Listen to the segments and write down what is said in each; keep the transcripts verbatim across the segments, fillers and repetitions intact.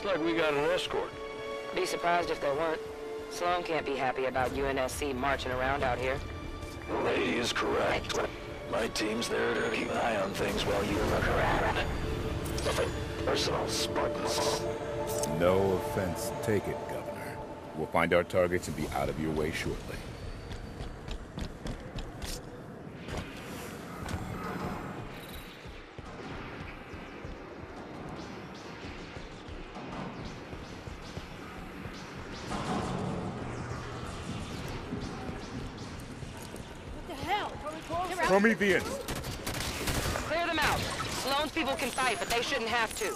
like we got an escort. Be surprised if there weren't. Sloan can't be happy about U N S C marching around out here. Lady is correct. My team's there to keep an eye on things while you look around. Personal Spartans. No offense taken, Governor. We'll find our targets and be out of your way shortly. Prometheans! Clear them out. Sloan's people can fight, but they shouldn't have to.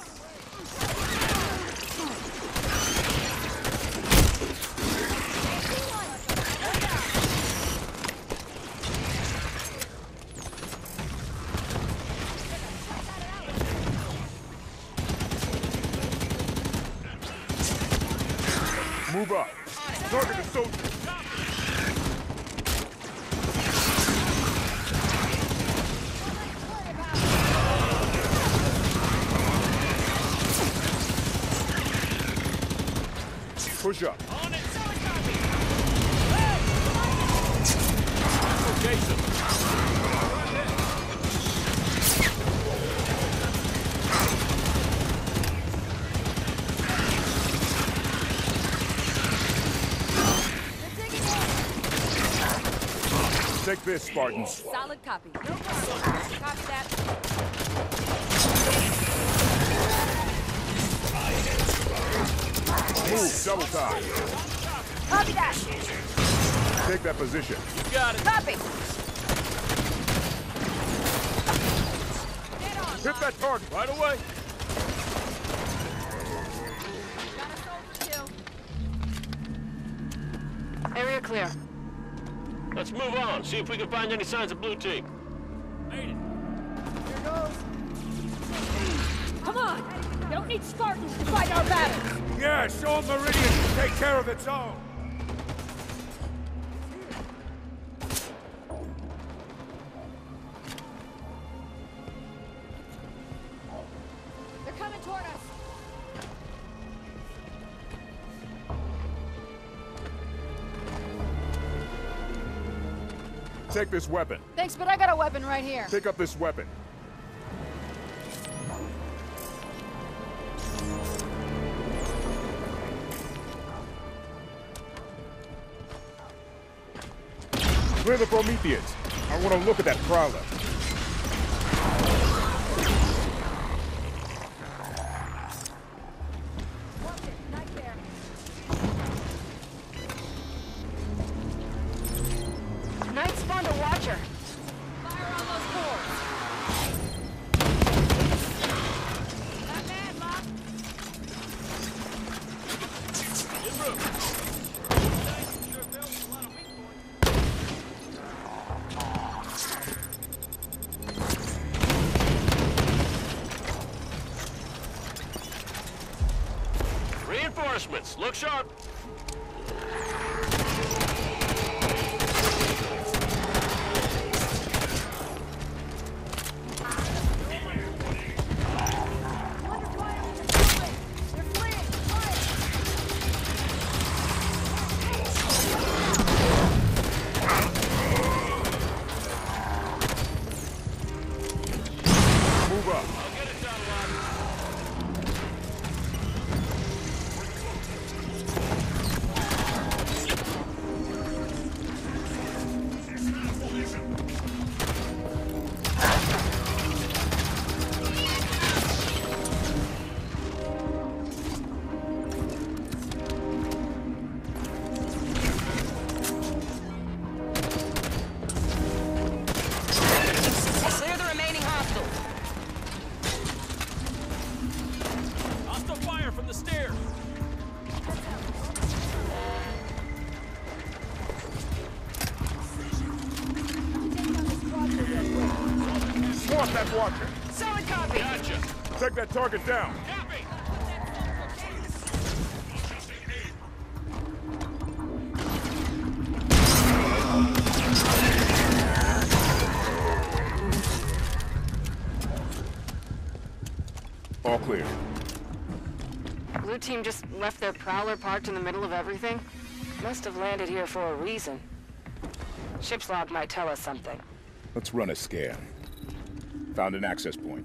Move up. Target the soldiers. Push up. On it. Jason. Take this, Spartans. Solid copy. No problem. Copy that. Move, double time. Copy that. Take that position. You got it. Copy. Hit that target. Right away. Got a soldier kill. Area clear. Let's move on, see if we can find any signs of Blue Team. Made it. Here goes. Come on. Don't need Spartans to fight our battles. Yeah, show them Meridian can take care of its own. They're coming toward us. Take this weapon. Thanks, but I got a weapon right here. Pick up this weapon. Clear the Prometheans. I want to look at that prowler. Watch it. Right there. Knight spawned a watcher. Fire on those cores. Not bad, Mom. In room. Reinforcements, look sharp. Move up. I'll get it done, lad. Clear the remaining hostiles. Hostile fire from the stairs. Swat that watcher. Solid copy. Gotcha. Take that target down. Copy. All clear. Blue Team just left their prowler parked in the middle of everything? Must have landed here for a reason. Ship's log might tell us something. Let's run a scan. Found an access point.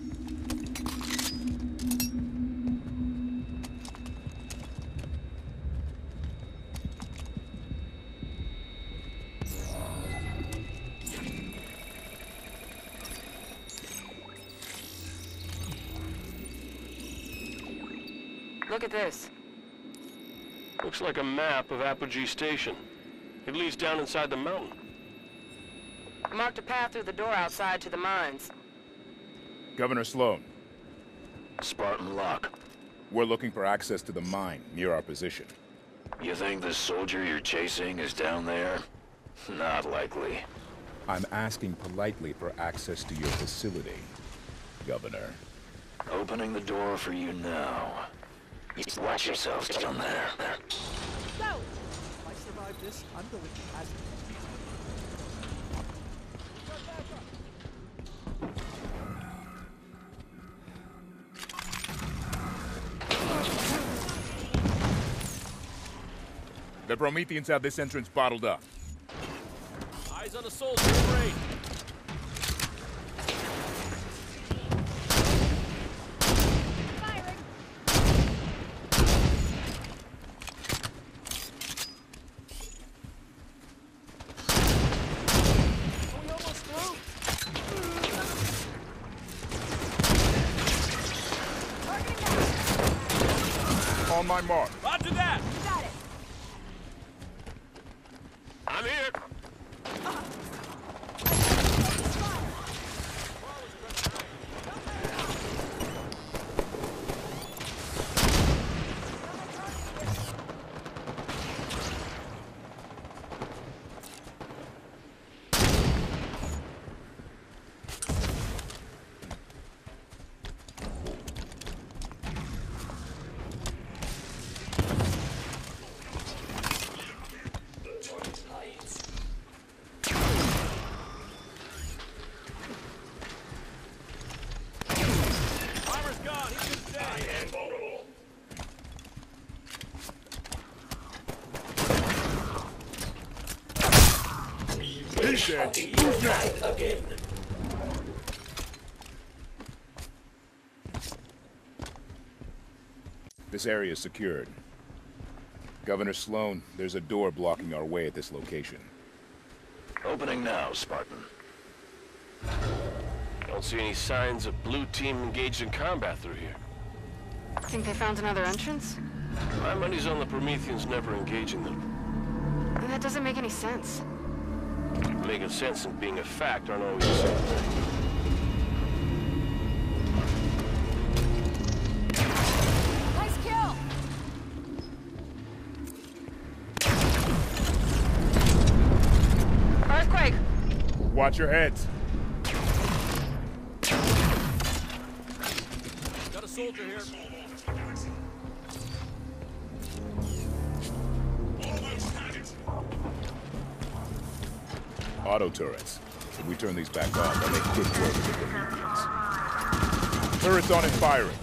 Look at this. Looks like a map of Apogee Station. It leads down inside the mountain. Marked a path through the door outside to the mines. Governor Sloan, Spartan lock. we're looking for access to the mine near our position. You think the soldier you're chasing is down there? Not likely. I'm asking politely for access to your facility, Governor. Opening the door for you now. Watch yourselves down there. Go! If I survive this, I'm going to hazard. The Prometheans have this entrance bottled up. Eyes on the soldier in range. Firing! Are we almost through? Targeting down! On my mark. Roger that! You got it! I'm here! Armor's gone. He's been dead. He's dead. Who's next? This area is secured. Governor Sloan, there's a door blocking our way at this location. Opening now, Spartan. Don't see any signs of Blue Team engaged in combat through here. Think they found another entrance? My money's on the Prometheans never engaging them. That doesn't make any sense. Making sense and being a fact aren't always the same thing. Nice kill! Earthquake! Watch your heads. Got a soldier here. Auto turrets. If we turn these back on, they'll make quick work of the Prometheans. Turrets on and firing.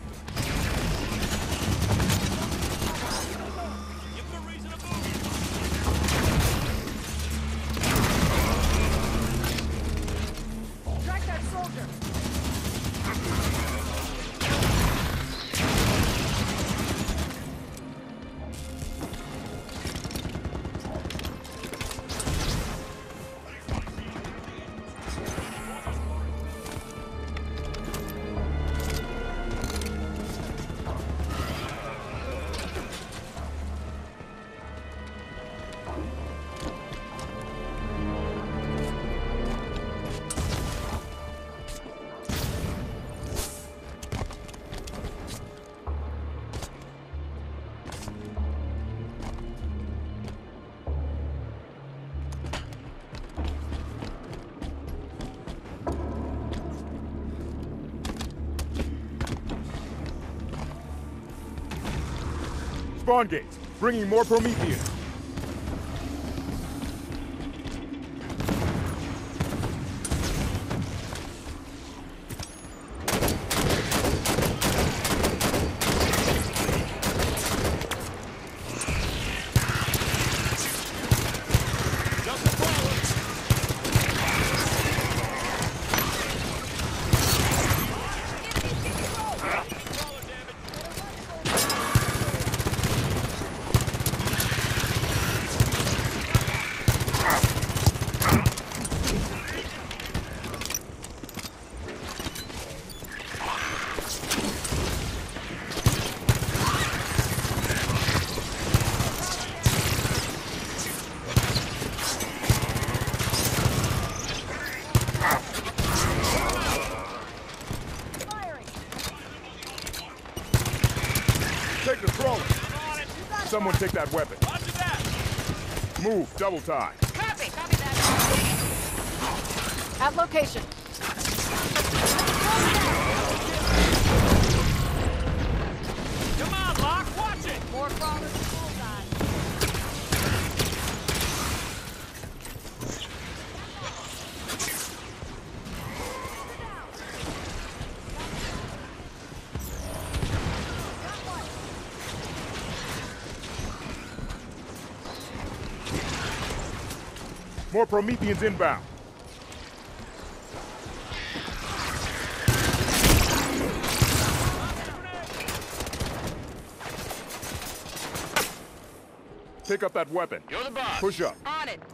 Give them a reason to move. Track that soldier! Spawn gates, bringing more Prometheans. Take the trawler. I'm on it. Someone take that weapon. Roger that. Move, double time. Copy, copy that. At location. Come on, Locke, watch it. More crawlers to bullseye. More Prometheans inbound. Pick up that weapon. You're the boss. Push up. On it.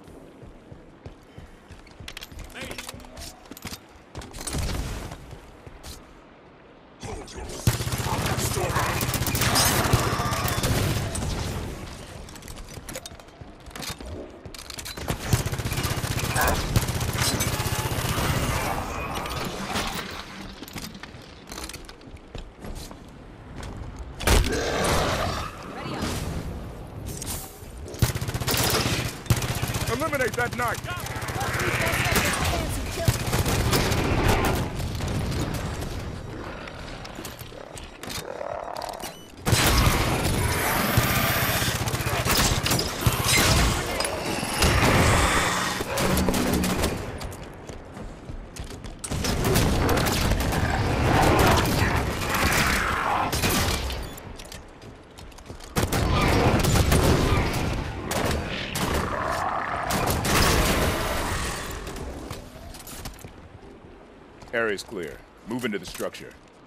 Eliminate that knight. Area's clear. Move into the structure.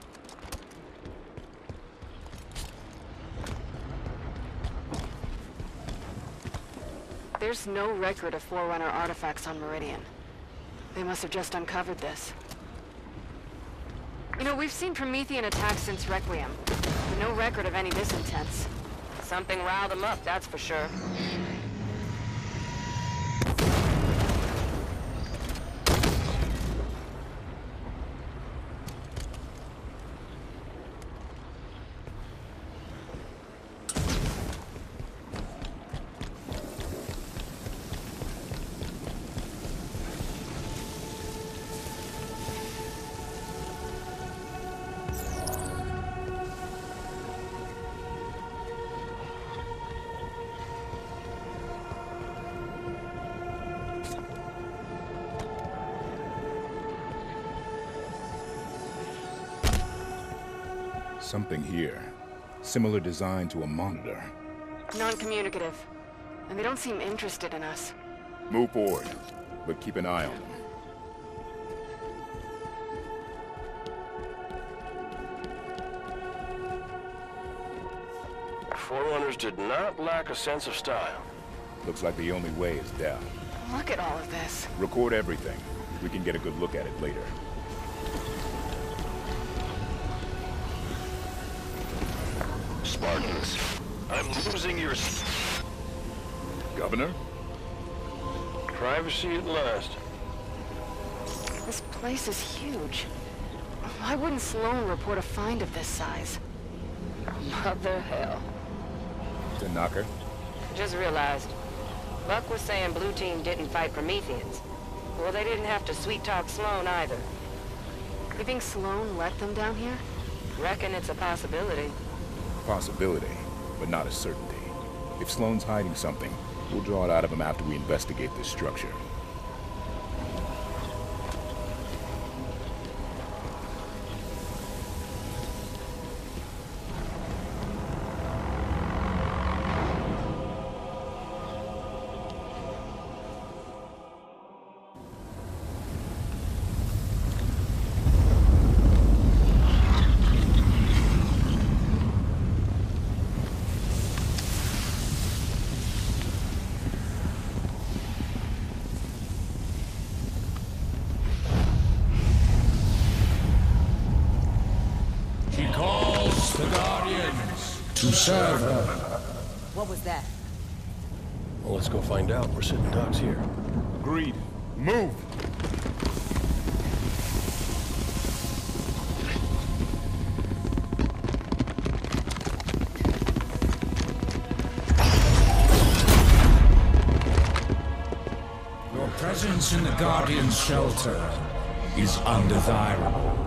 There's no record of Forerunner artifacts on Meridian. They must have just uncovered this. You know, we've seen Promethean attacks since Requiem, but no record of any this intense. Something riled them up, that's for sure. Something here. Similar design to a monitor. Non-communicative. And they don't seem interested in us. Move forward, but keep an eye on them. Forerunners did not lack a sense of style. Looks like the only way is down. Look at all of this. Record everything. We can get a good look at it later. Spartans, I'm losing your... Governor? Privacy at last. This place is huge. Why wouldn't Sloan report a find of this size? Mother hell. Tanaka? Just realized. Buck was saying Blue Team didn't fight Prometheans. Well, they didn't have to sweet-talk Sloan either. You think Sloan let them down here? Reckon it's a possibility. Possibility, but not a certainty. If Sloan's hiding something, we'll draw it out of him after we investigate this structure. To serve her. What was that? Well, let's go find out. We're sitting ducks here. Agreed. Move! presence in the Guardian's shelter is undesirable.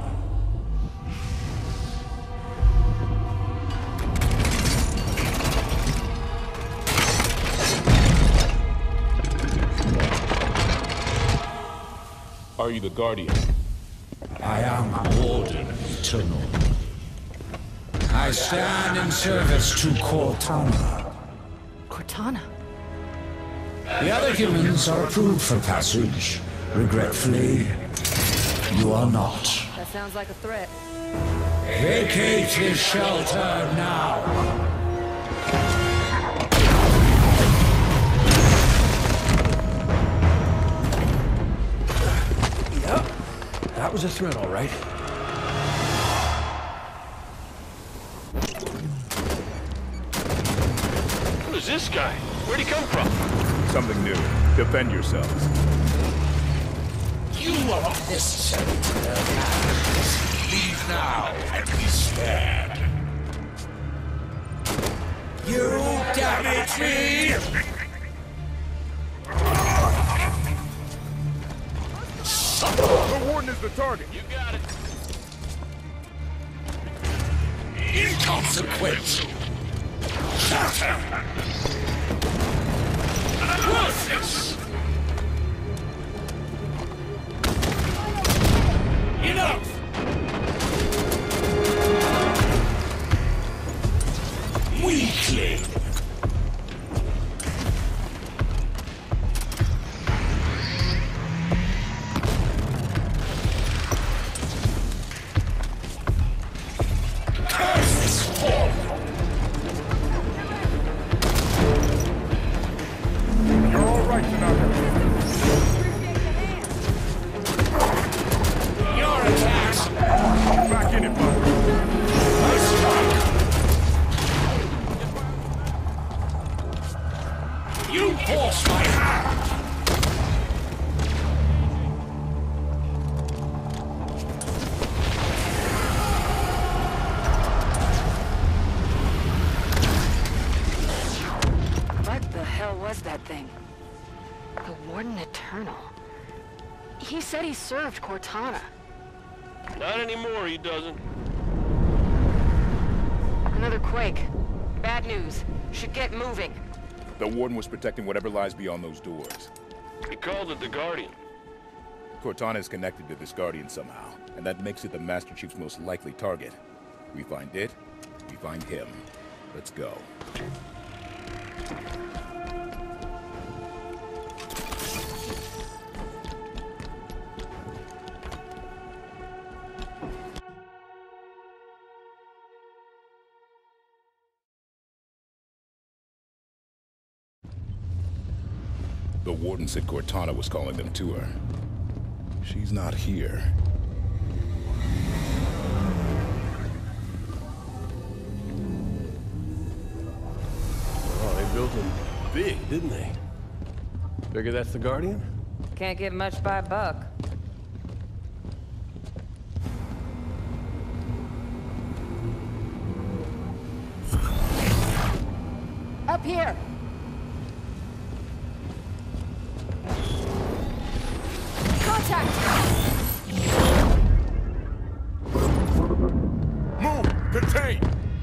Are you the Guardian? I am Warden Eternal. I stand in service to Cortana. Cortana? The other humans are approved for passage. Regretfully, you are not. That sounds like a threat. Vacate his shelter now. That was a threat, all right. Who is this guy? Where'd he come from? Something new. Defend yourselves. You are not necessary to their plans. Leave now and be spared. You damage me! The Warden is the target. You got it. Inconsequential. Shatter! Worthless! Enough! Weakling! Served Cortana. Not anymore, he doesn't. Another quake. Bad news. Should get moving. The Warden was protecting whatever lies beyond those doors. He called it the Guardian. Cortana is connected to this Guardian somehow, and that makes it the Master Chief's most likely target. We find it, we find him. Let's go. The Warden said Cortana was calling them to her. She's not here. Oh, they built him big, didn't they? Figure that's the Guardian? Can't get much by a buck. Up here! Move! Contain!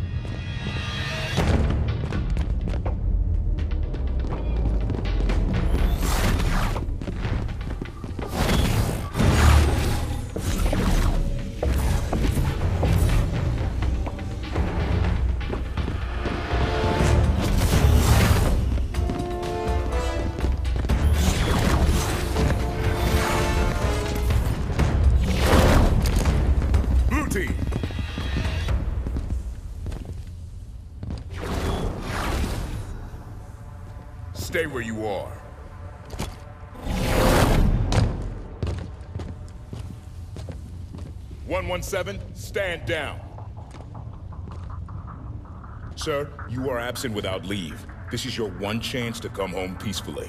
Stay where you are. one one seven, stand down. Sir, you are absent without leave. This is your one chance to come home peacefully.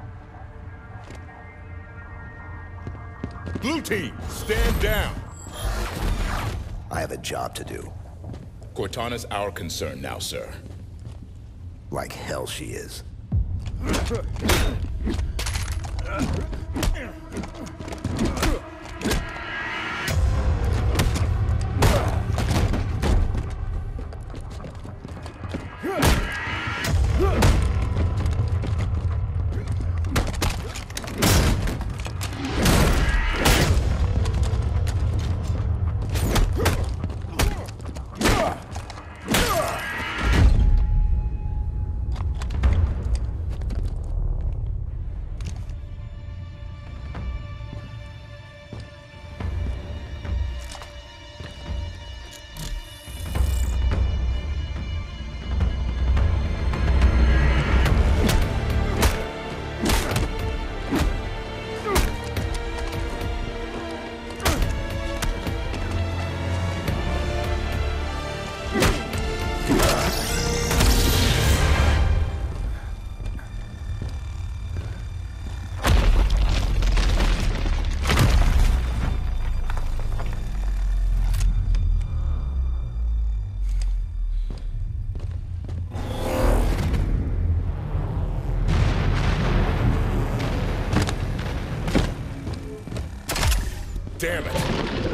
Blue Team, stand down. I have a job to do. Cortana's our concern now, sir. Like hell she is. Damn it!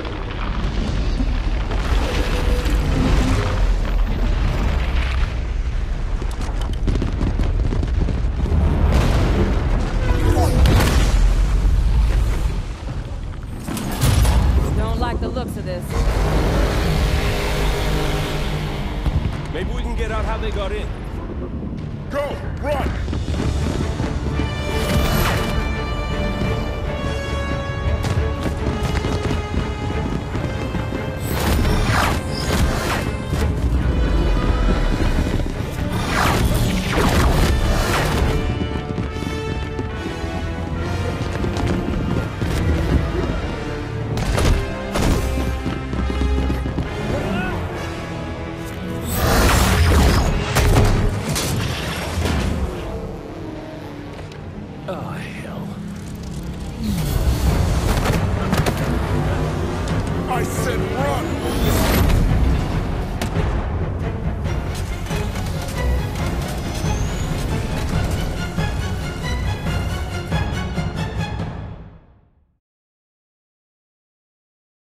Don't like the looks of this. Maybe we can get out how they got in. Go! Run! Oh, hell.